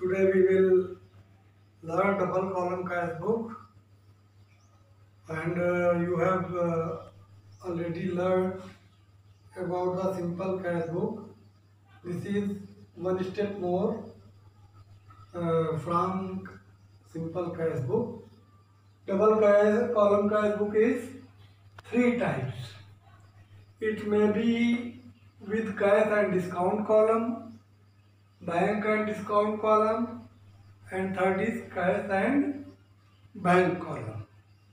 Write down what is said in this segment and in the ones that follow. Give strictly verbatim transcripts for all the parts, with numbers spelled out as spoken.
Today we will learn double column cash book, and uh, you have uh, already learned about the simple cash book. This is one step more uh, from simple cash book. Double cash column cash book is three types. It may be with cash and discount column, bank and discount column, and third is cash and bank column.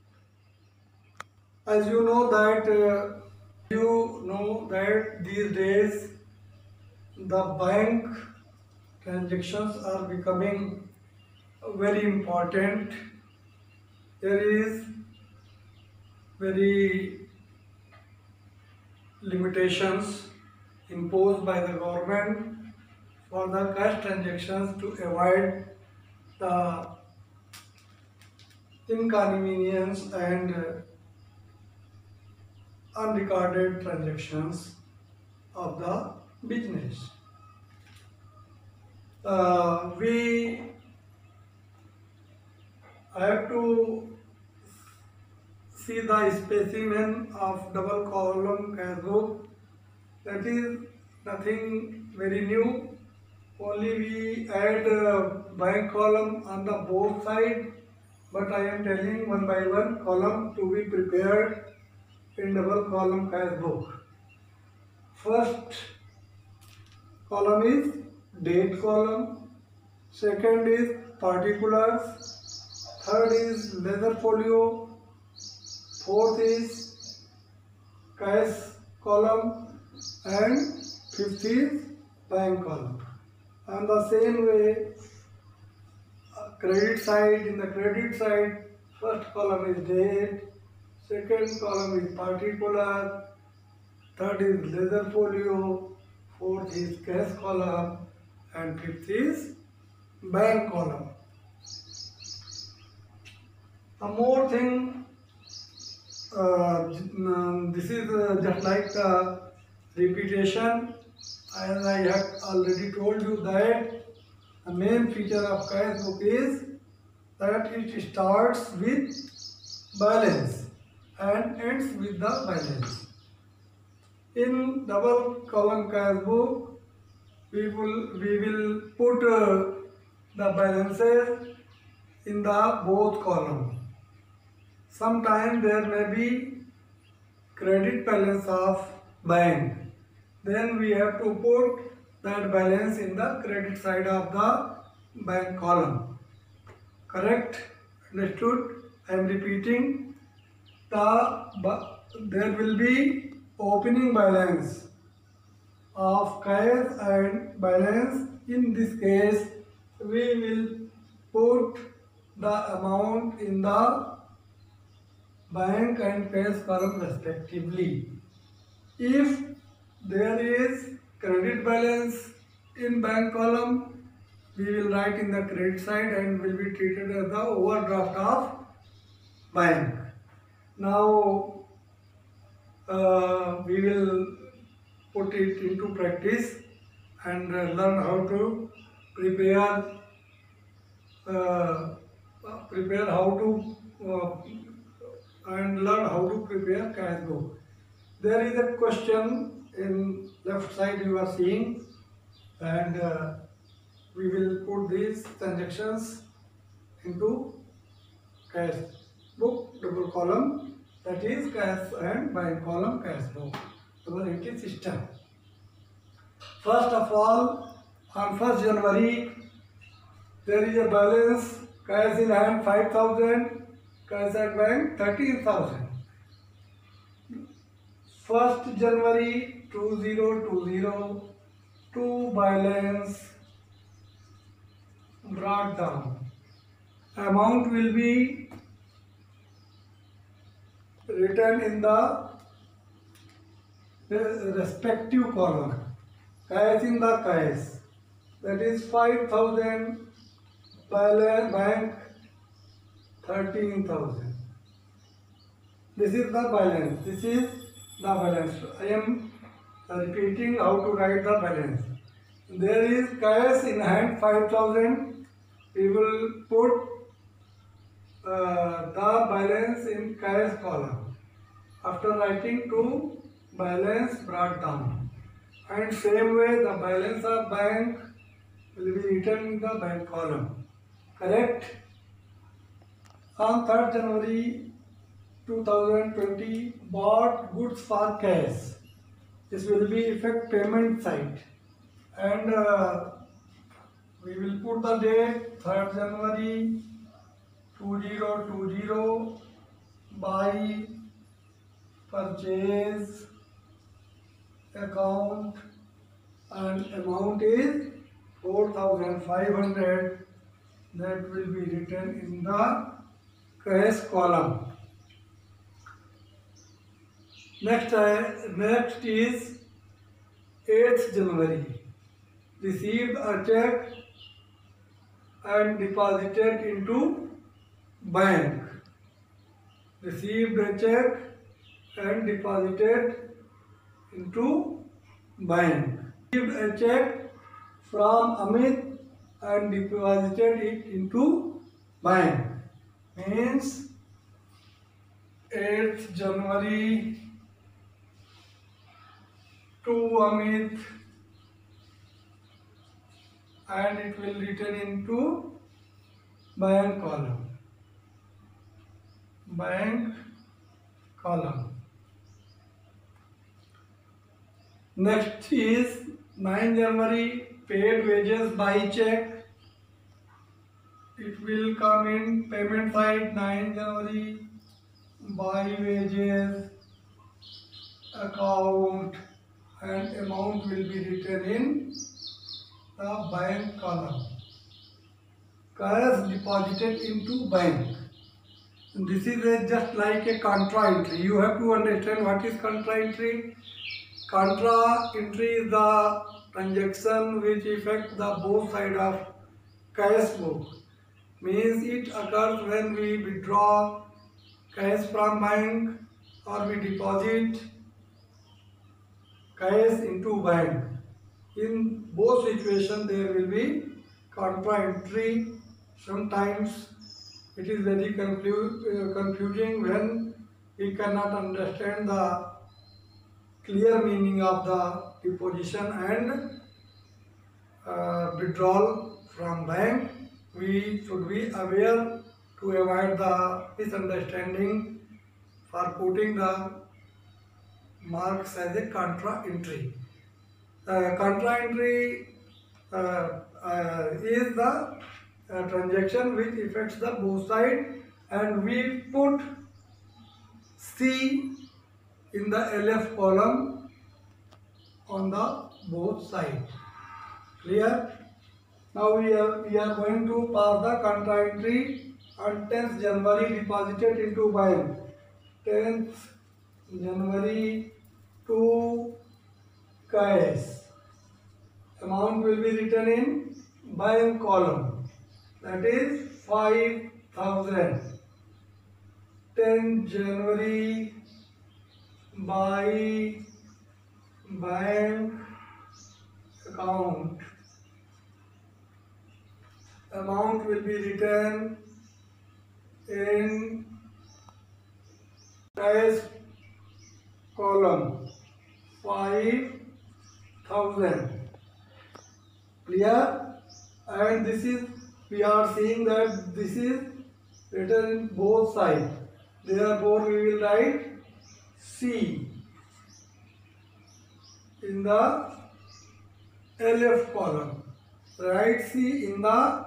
As you know that uh, you know that these days the bank transactions are becoming very important. There is very limitations imposed by the government for the cash transactions to avoid the inconvenience and uh, unrecorded transactions of the business. Uh, we have to see the specimen of double column cash book. That is nothing very new. Only we add uh, bank column on the both side, but I am telling one by one column to be prepared in double column cash book. First column is date column, second is particulars, third is ledger folio, fourth is cash column, and fifth is bank column. And the same way, uh, credit side, in the credit side, first column is date, second column is particular, third is ledger folio, fourth is cash column, and fifth is bank column. One more thing, uh, this is uh, just like the repetition, as I have already told you that the main feature of cash book is that it starts with balance and ends with the balance. In double column cash book, we will we will put uh, the balances in the both columns. Sometimes there may be credit balance of bank. Then we have to put that balance in the credit side of the bank column. Correct? Understood? I am repeating. The there will be opening balance of cash and balance. In this case, we will put the amount in the bank and cash column respectively. If there is credit balance in bank column, we will write in the credit side and will be treated as the overdraft of bank. Now uh, we will put it into practice and uh, learn how to prepare uh, prepare how to uh, and learn how to prepare cash book. There is a question in left side you are seeing, and uh, we will put these transactions into cash book double column, that is cash and bank column cash book double entry system. First of all, on first January there is a balance cash in hand five thousand, cash at bank thirteen thousand. First January two thousand twenty, to balance brought down. Amount will be written in the respective column. Cash in the cash, that is five thousand, balance bank thirteen thousand. This is the balance. This is the balance. I am repeating how to write the balance. there is cash in hand five thousand. We will put uh, the balance in cash column after writing to balance brought down. And same way the balance of bank will be written in the bank column. Correct? On third January two thousand twenty, bought goods for cash. This will be effect payment side, and uh, we will put the date third January two thousand twenty by purchase account, and amount is four thousand five hundred. That will be written in the cash column. Next, uh, next is eighth January. Received a check and deposited into bank. Received a check and deposited into bank. Received a check from Amit and deposited it into bank. Means eighth January to Amit, and it will written into bank column. Bank column. Next is ninth January, paid wages by check. It will come in payment side ninth January by wages account, and amount will be written in the bank column. Cash deposited into bank. And this is a, just like a contra entry. You have to understand what is contra entry. Contra entry is the transaction which affects the both side of cash book. Means it occurs when we withdraw cash from bank or we deposit cash into bank. In both situations there will be contra entry. Sometimes it is very confu- uh, confusing when we cannot understand the clear meaning of the deposition and uh, withdrawal from bank. We should be aware to avoid the misunderstanding for putting the marks as a contra entry. Uh, contra entry uh, uh, is the uh, transaction which affects the both side, and we put C in the L F column on the both sides. Clear? Now we are we are going to pass the contra entry on tenth January deposited into bank. tenth January to cash. Amount will be written in bank column. That is five thousand. tenth January by bank account. Amount will be written in cash column five thousand. Clear? And this is, we are seeing that this is written in both sides. Therefore we will write C in the L F column. Write C in the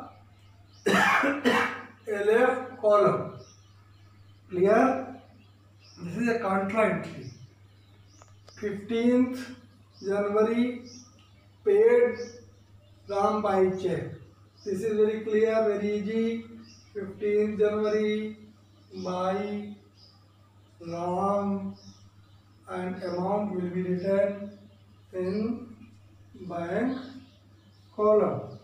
L F column. Clear? This is a contra entry. fifteenth January, paid Ram by check. This is very clear, very easy. fifteenth January by Ram, and amount will be written in bank column.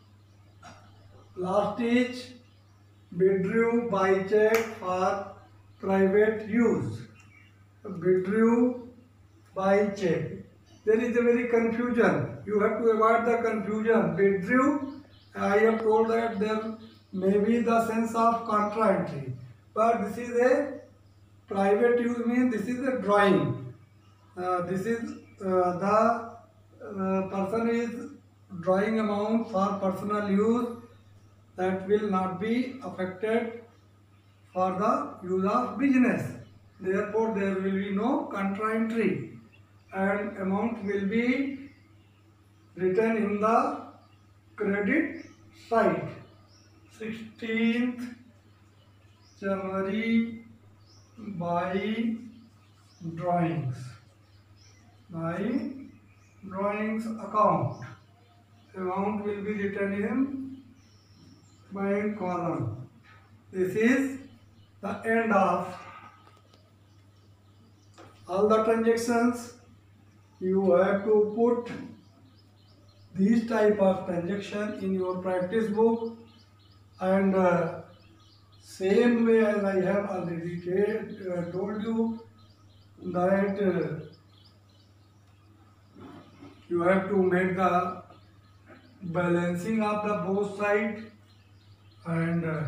Last is withdrew by check for private use. Withdrew by check. there is a very confusion. You have to avoid the confusion. Withdrew, I have told that there may be the sense of contra entry, but this is a private use, means this is a drawing. Uh, this is uh, the uh, person is drawing amount for personal use, that will not be affected for the use of business. Therefore, there will be no contra entry, and amount will be written in the credit side. sixteenth January by drawings. By drawings account. Amount will be written in by column. This is the end of all the transactions. You have to put these type of transaction in your practice book, and uh, same way as I have already uh, told you that uh, you have to make the balancing of the both sides, and uh,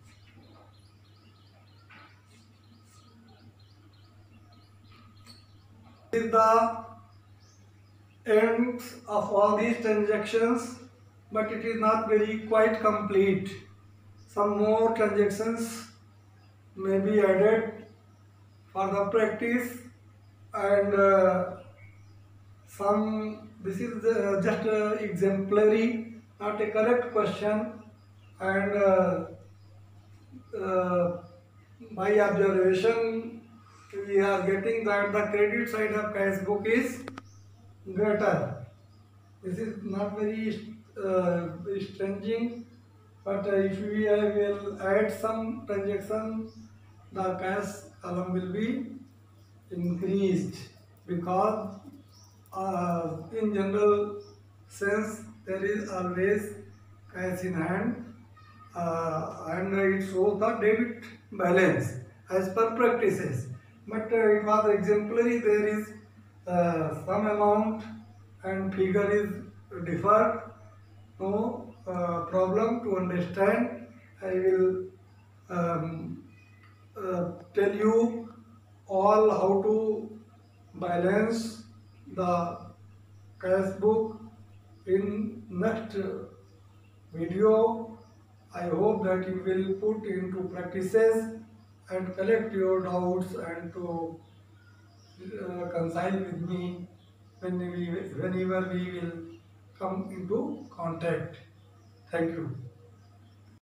is the end of all these transactions, but it is not very quite complete. Some more transactions may be added for the practice, and uh, some, this is uh, just uh, exemplary, not a correct question, and uh, uh, by observation we are getting that the credit side of cash book is greater. This is not very uh, stringent, but uh, if we uh, will add some transaction, the cash column will be increased, because uh, in general sense there is always cash in hand, uh, and it shows the debit balance as per practices. But uh, it was exemplary, there is uh, some amount and figure is deferred. No uh, problem to understand. I will um, uh, tell you all how to balance the cash book in next video. I hope that you will put into practices and collect your doubts, and to uh, consult with me when we, whenever we will come into contact. Thank you.